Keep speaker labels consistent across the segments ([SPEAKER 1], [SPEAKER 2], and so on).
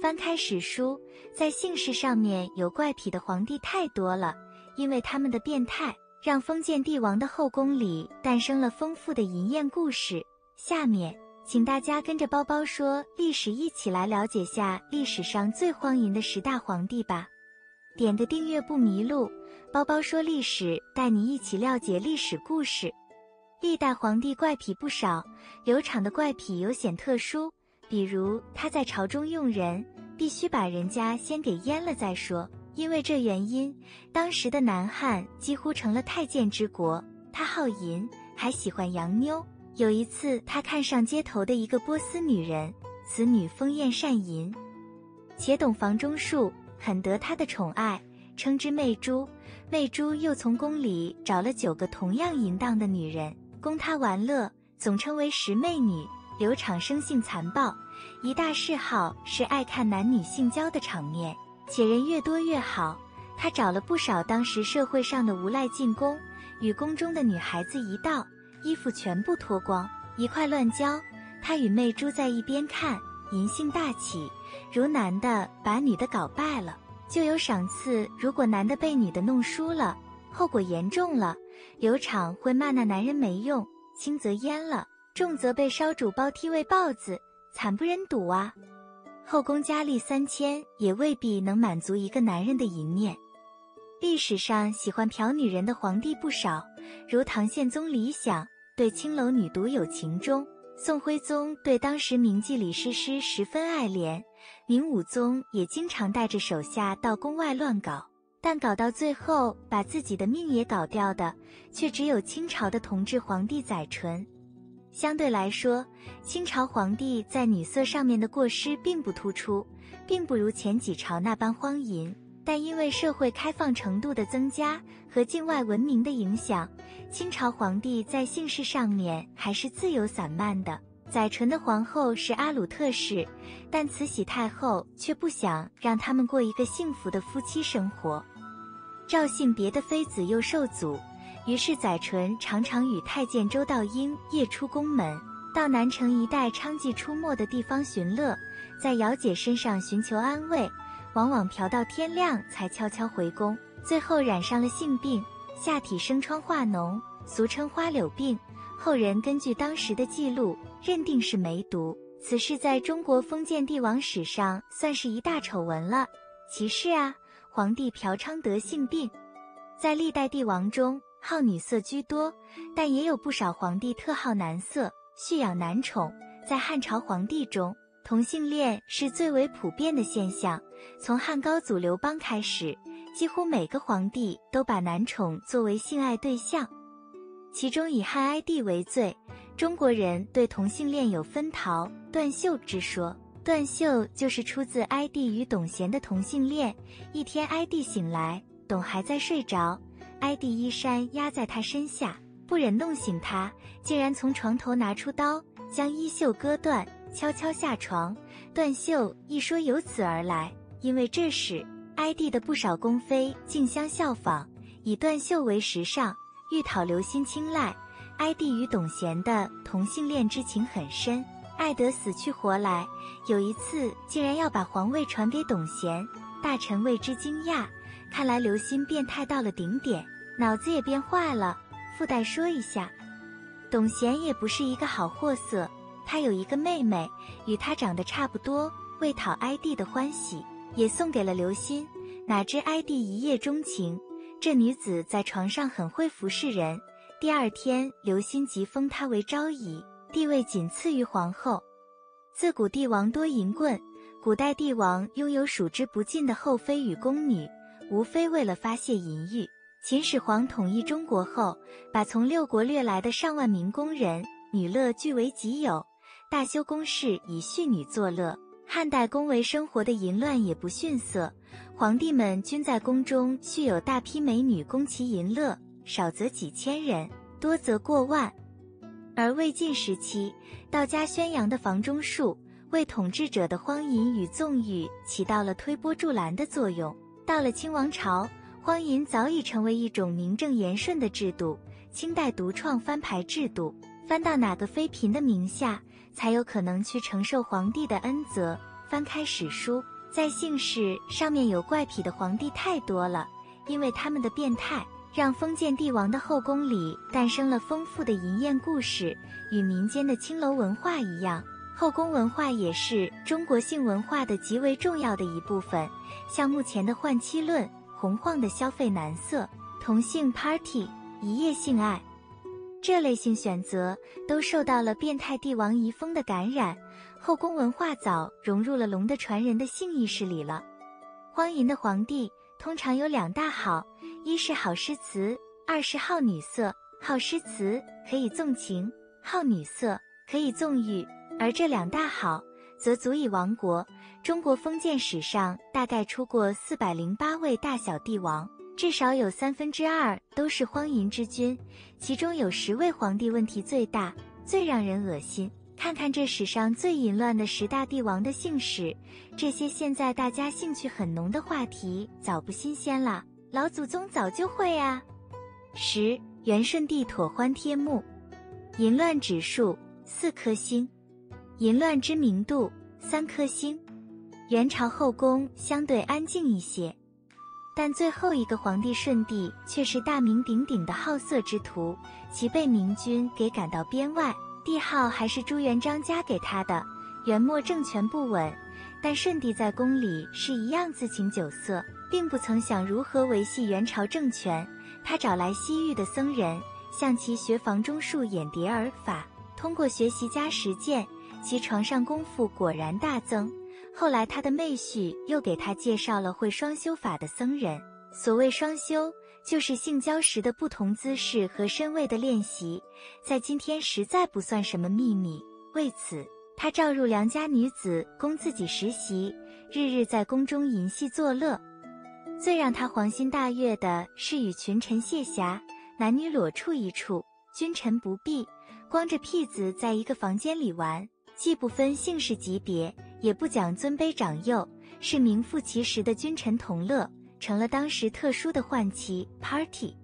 [SPEAKER 1] 翻开史书，在姓氏上面有怪癖的皇帝太多了，因为他们的变态，让封建帝王的后宫里诞生了丰富的淫艳故事。下面，请大家跟着包包说历史一起来了解下历史上最荒淫的10大皇帝吧。点个订阅不迷路，包包说历史带你一起了解历史故事。历代皇帝怪癖不少，刘昶的怪癖有显特殊，比如他在朝中用人，必须把人家先给阉了再说。因为这原因，当时的南汉几乎成了太监之国。他好淫，还喜欢洋妞。有一次，他看上街头的一个波斯女人，此女丰艳善淫，且懂房中术，很得他的宠爱，称之媚珠。媚珠又从宫里找了9个同样淫荡的女人，供他玩乐，总称为10媚女。刘昶生性残暴，一大嗜好是爱看男女性交的场面，且人越多越好。他找了不少当时社会上的无赖进宫，与宫中的女孩子一道，衣服全部脱光，一块乱交。他与媚珠在一边看，淫性大起，如男的把女的搞败了，就有赏赐；如果男的被女的弄输了，后果严重了，刘昶会骂那男人没用，轻则阉了，重则被烧煮包屉喂豹子，惨不忍睹啊。后宫佳丽3000也未必能满足一个男人的淫念。历史上喜欢嫖女人的皇帝不少，如唐宪宗李想对青楼女独有情钟，宋徽宗对当时名妓李师师十分爱怜，明武宗也经常带着手下到宫外乱搞，但搞到最后把自己的命也搞掉的，却只有清朝的同治皇帝载淳。相对来说，清朝皇帝在女色上面的过失并不突出，并不如前几朝那般荒淫，但因为社会开放程度的增加和境外文明的影响，清朝皇帝在姓氏上面还是自由散漫的。载淳的皇后是阿鲁特氏，但慈禧太后却不想让他们过一个幸福的夫妻生活。赵姓别的妃子又受阻，于是载淳常常与太监周道英夜出宫门，到南城一带娼妓出没的地方寻乐，在姚姐身上寻求安慰，往往嫖到天亮才悄悄回宫，最后染上了性病，下体生疮化脓，俗称花柳病。后人根据当时的记录，认定是梅毒。此事在中国封建帝王史上算是一大丑闻了。其是啊，皇帝嫖娼得性病。在历代帝王中，好女色居多，但也有不少皇帝特好男色，蓄养男宠。在汉朝皇帝中，同性恋是最为普遍的现象。从汉高祖刘邦开始，几乎每个皇帝都把男宠作为性爱对象。其中以汉哀帝为最，中国人对同性恋有分桃、断袖之说。断袖就是出自哀帝与董贤的同性恋。一天哀帝醒来，董还在睡着，哀帝衣衫压在他身下，不忍弄醒他，竟然从床头拿出刀，将衣袖割断，悄悄下床。断袖一说由此而来，因为这时哀帝的不少宫妃竞相效仿，以断袖为时尚，欲讨刘歆青睐。哀帝与董贤的同性恋之情很深，爱得死去活来，有一次竟然要把皇位传给董贤，大臣为之惊讶，看来刘歆变态到了顶点，脑子也变坏了。附带说一下，董贤也不是一个好货色，他有一个妹妹，与他长得差不多，为讨哀帝的欢喜，也送给了刘歆。哪知哀帝一夜钟情，这女子在床上很会服侍人，第二天刘歆即封她为昭仪，地位仅次于皇后。自古帝王多淫棍，古代帝王拥有数之不尽的后妃与宫女，无非为了发泄淫欲。秦始皇统一中国后，把从6国掠来的上万名宫人、女乐据为己有，大修宫室以蓄女作乐。汉代宫闱生活的淫乱也不逊色，皇帝们均在宫中蓄有大批美女供其淫乐，少则几千人，多则过万。而魏晋时期，道家宣扬的房中术，为统治者的荒淫与纵欲起到了推波助澜的作用。到了清王朝，荒淫早已成为一种名正言顺的制度。清代独创翻牌制度，翻到哪个妃嫔的名下，才有可能去承受皇帝的恩泽。翻开史书， 在姓氏上面有怪癖的皇帝太多了，因为他们的变态，让封建帝王的后宫里诞生了丰富的淫艳故事。与民间的青楼文化一样，后宫文化也是中国性文化的极为重要的一部分。像目前的换妻论、洪晃的消费男色、同性 party、一夜性爱，这类性选择都受到了变态帝王遗风的感染，后宫文化早融入了龙的传人的性意识里了。荒淫的皇帝通常有两大好，一是好诗词，二是好女色。好诗词可以纵情，好女色可以纵欲，而这两大好则足以亡国。中国封建史上大概出过408位大小帝王，至少有2/3都是荒淫之君，其中有10位皇帝问题最大，最让人恶心。看看这史上最淫乱的10大帝王的姓氏，这些现在大家兴趣很浓的话题早不新鲜了，老祖宗早就会啊。10. 元顺帝妥欢帖木，淫乱指数4颗星，淫乱知名度3颗星。元朝后宫相对安静一些，但最后一个皇帝顺帝却是大名鼎鼎的好色之徒，其被明君给赶到边外，帝号还是朱元璋加给他的。元末政权不稳，但顺帝在宫里是一样自请酒色，并不曾想如何维系元朝政权。他找来西域的僧人，向其学房中术眼蝶儿法，通过学习加实践，其床上功夫果然大增。后来他的妹婿又给他介绍了会双修法的僧人。所谓双修，就是性交时的不同姿势和身位的练习，在今天实在不算什么秘密。为此，他召入良家女子供自己实习，日日在宫中淫戏作乐。最让他黄心大悦的是与群臣卸侠，男女裸处一处，君臣不避，光着屁子在一个房间里玩，既不分姓氏级别，也不讲尊卑长幼，是名副其实的君臣同乐，成了当时特殊的换妻 party。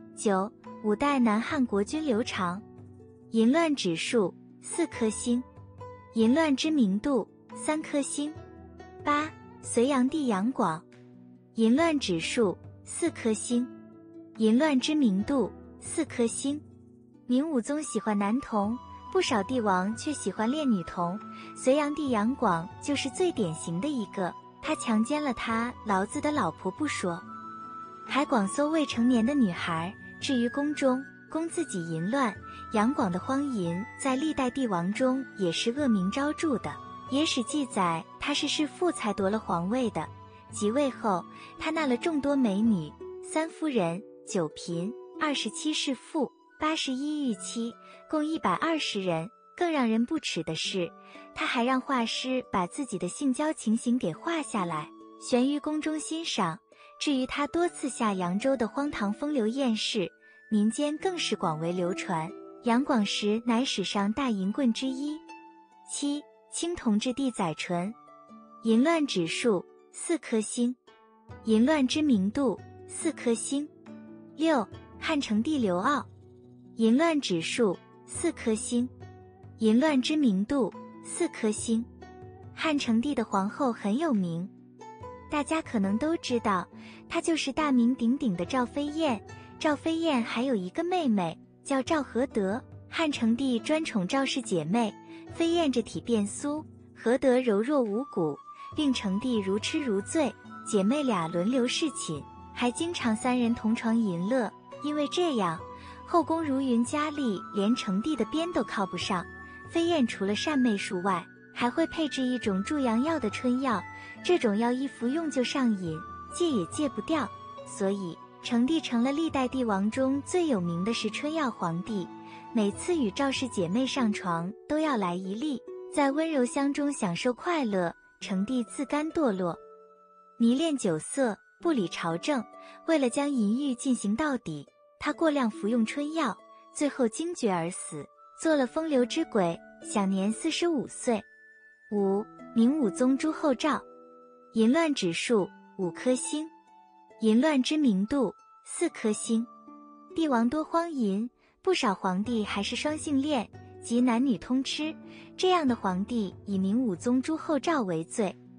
[SPEAKER 1] 9. 5代南汉国君刘长，淫乱指数4颗星，淫乱知名度3颗星。8. 隋炀帝杨广，淫乱指数4颗星，淫乱知名度4颗星。明武宗喜欢男童，不少帝王却喜欢恋女童，隋炀帝杨广就是最典型的一个。他强奸了他老子的老婆不说，还广搜未成年的女孩，置于宫中，供自己淫乱。杨广的荒淫在历代帝王中也是恶名昭著的，野史记载他是弑父才夺了皇位的。即位后，他纳了众多美女，3夫人、9嫔、27弑父、81御妻，共120人。更让人不齿的是，他还让画师把自己的性交情形给画下来，悬于宫中欣赏。至于他多次下扬州的荒唐风流艳事，民间更是广为流传。杨广时乃史上大淫棍之一。7. 清同治帝载淳，淫乱指数4颗星，淫乱知名度4颗星。6. 汉成帝刘骜，淫乱指数4颗星，淫乱知名度4颗星。汉成帝的皇后很有名，大家可能都知道，她就是大名鼎鼎的赵飞燕。赵飞燕还有一个妹妹叫赵合德，汉成帝专宠赵氏姐妹，飞燕着体变酥，合德柔弱无骨，令成帝如痴如醉，姐妹俩轮流侍寝，还经常3人同床淫乐。因为这样，后宫如云佳丽，连成帝的边都靠不上。飞燕除了善媚术外，还会配置一种助阳药的春药，这种药一服用就上瘾，戒也戒不掉。所以成帝成了历代帝王中最有名的是春药皇帝，每次与赵氏姐妹上床都要来一粒，在温柔乡中享受快乐。成帝自甘堕落，迷恋酒色，不理朝政，为了将淫欲进行到底，他过量服用春药，最后惊厥而死，做了风流之鬼，享年45岁。5. 明武宗朱厚照，淫乱指数5颗星，淫乱知名度4颗星。帝王多荒淫，不少皇帝还是双性恋，即男女通吃，这样的皇帝以明武宗朱厚照为最。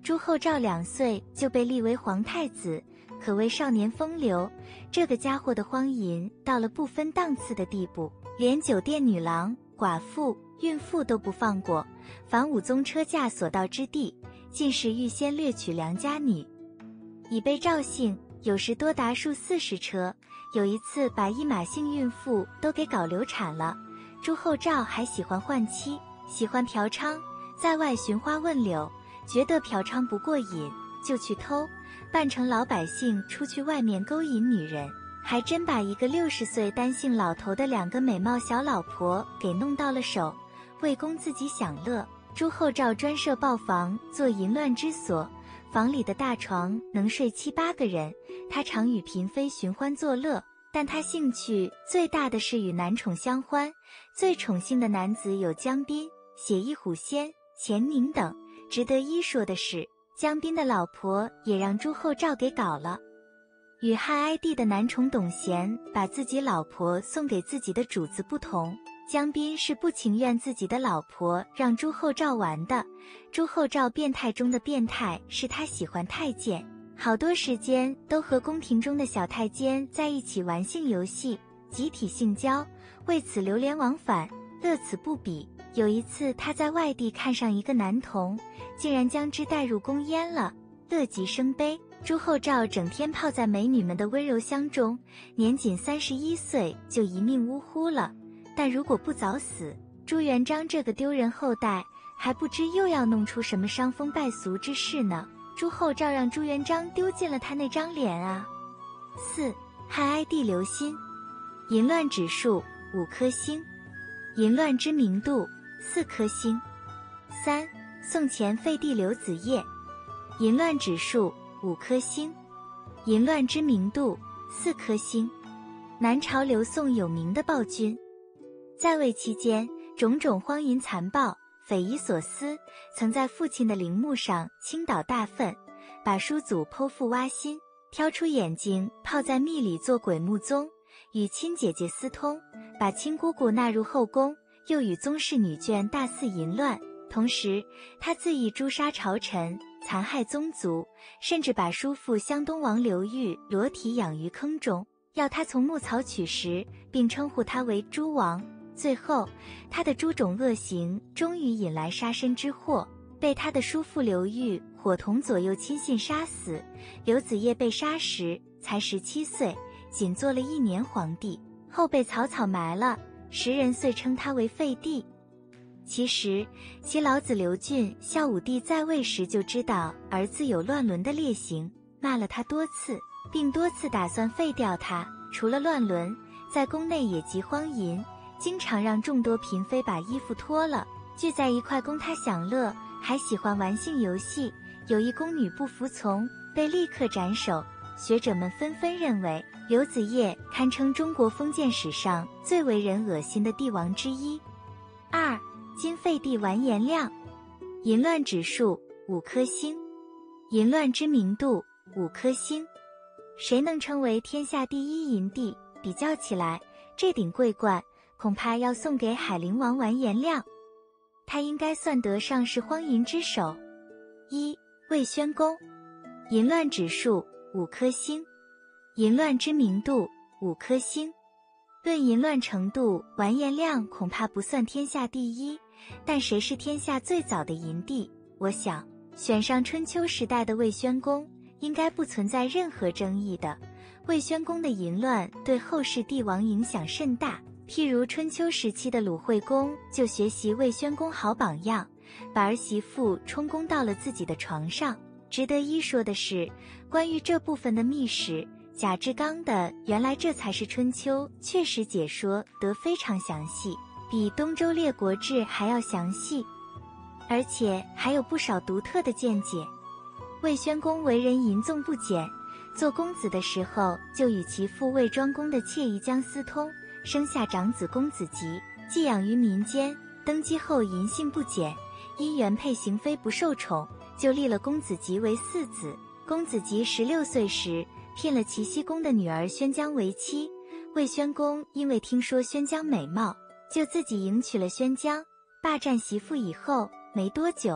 [SPEAKER 1] 朱厚照2岁就被立为皇太子，可谓少年风流。这个家伙的荒淫到了不分档次的地步，连酒店女郎、寡妇、孕妇都不放过，凡武宗车驾所到之地，尽是预先掠取良家女。以备赵姓，有时多达数40车，有一次把一马姓孕妇都给搞流产了。朱厚照还喜欢换妻，喜欢嫖娼，在外寻花问柳，觉得嫖娼不过瘾，就去偷，扮成老百姓出去外面勾引女人，还真把一个60岁单姓老头的2个美貌小老婆给弄到了手，为供自己享乐。朱厚照专设豹房做淫乱之所，房里的大床能睡7、8个人，他常与嫔妃寻欢作乐，但他兴趣最大的是与男宠相欢，最宠幸的男子有江彬、血翼虎仙、钱宁等。值得一说的是，江彬的老婆也让朱厚照给搞了。与汉哀帝的男宠董贤把自己老婆送给自己的主子不同，江彬是不情愿自己的老婆让朱厚照玩的。朱厚照变态中的变态是他喜欢太监，好多时间都和宫廷中的小太监在一起玩性游戏，集体性交，为此流连往返，乐此不彼。有一次他在外地看上一个男童，竟然将之带入宫阉了，乐极生悲。朱厚照整天泡在美女们的温柔乡中，年仅31岁就一命呜呼了。但如果不早死，朱元璋这个丢人后代还不知又要弄出什么伤风败俗之事呢。朱厚照让朱元璋丢尽了他那张脸啊。4. 汉哀帝刘歆，淫乱指数5颗星，淫乱知名度4颗星。3. 宋前废帝刘子业，淫乱指数5颗星，淫乱知名度4颗星。南朝刘宋有名的暴君，在位期间种种荒淫残暴，匪夷所思，曾在父亲的陵墓上倾倒大粪，把叔祖剖腹挖心，挑出眼睛泡在蜜里做鬼目宗，与亲姐姐私通，把亲姑姑纳入后宫，又与宗室女眷大肆淫乱。同时他恣意诛杀朝臣，残害宗族，甚至把叔父湘东王刘裕裸体养于坑中，要他从牧草取食，并称呼他为猪王。最后他的诸种恶行终于引来杀身之祸，被他的叔父刘裕伙同左右亲信杀死。刘子业被杀时才17岁，仅做了1年皇帝，后被草草埋了，时人遂称他为废帝。其实其老子刘俊孝武帝在位时就知道儿子有乱伦的劣行，骂了他多次，并多次打算废掉他。除了乱伦，在宫内也极荒淫，经常让众多嫔妃把衣服脱了，聚在一块供他享乐，还喜欢玩性游戏。有一宫女不服从，被立刻斩首。学者们纷纷认为，刘子业堪称中国封建史上最为人恶心的帝王之一。2. 金废帝完颜亮，淫乱指数5颗星，淫乱知名度5颗星。谁能称为天下第一淫帝？比较起来，这顶桂冠恐怕要送给海陵王完颜亮，他应该算得上是荒淫之首。1. 魏宣公，淫乱指数5颗星，淫乱知名度5颗星。论淫乱程度，完颜亮恐怕不算天下第一，但谁是天下最早的淫帝？我想选上春秋时代的魏宣公应该不存在任何争议的。魏宣公的淫乱对后世帝王影响甚大，譬如春秋时期的鲁惠公就学习魏宣公好榜样，把儿媳妇充公到了自己的床上。值得一说的是，关于这部分的秘史，贾志刚的原来这才是春秋确实解说得非常详细，比东周列国志还要详细，而且还有不少独特的见解。魏宣公为人淫纵不减，做公子的时候就与其父魏庄公的妾宜姜私通，生下长子公子吉，寄养于民间。登基后淫性不减，因原配邢妃不受宠，就立了公子吉为嗣子。公子吉16岁时聘了齐僖公的女儿宣姜为妻，魏宣公因为听说宣姜美貌，就自己迎娶了宣姜。霸占媳妇以后没多久，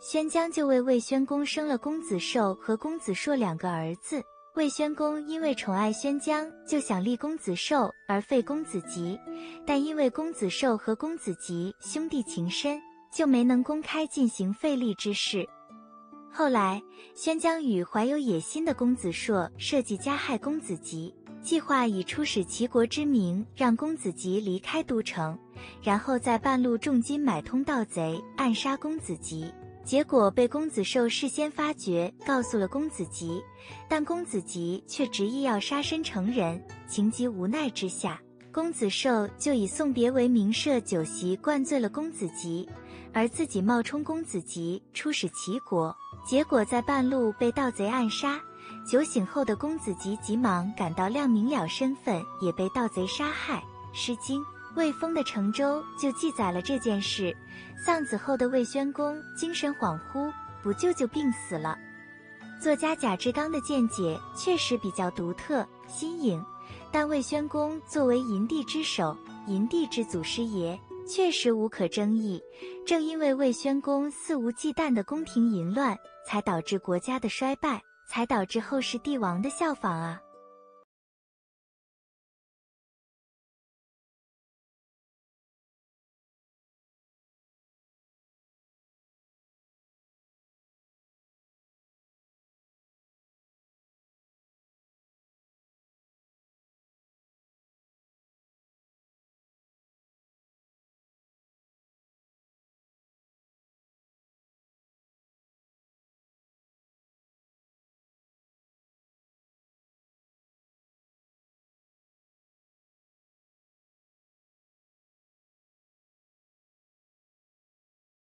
[SPEAKER 1] 宣姜就为魏宣公生了公子寿和公子硕2个儿子。魏宣公因为宠爱宣姜，就想立公子寿而废公子吉，但因为公子寿和公子吉兄弟情深，就没能公开进行废立之事。后来，宣姜与怀有野心的公子硕设计加害公子吉，计划以出使齐国之名让公子吉离开都城，然后在半路重金买通盗贼，暗杀公子吉。结果被公子寿事先发觉，告诉了公子吉，但公子吉却执意要杀身成仁，情急无奈之下，公子寿就以送别为名设酒席灌醉了公子吉，而自己冒充公子吉出使齐国，结果在半路被盗贼暗杀。酒醒后的公子吉急忙赶到亮明了身份，也被盗贼杀害。《诗经·魏风》的成周就记载了这件事。丧子后的魏宣公精神恍惚，不救就病死了。作家贾志刚的见解确实比较独特新颖，但魏宣公作为炎帝之首，炎帝之祖师爷，确实无可争议。正因为魏宣公肆无忌惮的宫廷淫乱，才导致国家的衰败，才导致后世帝王的效仿啊。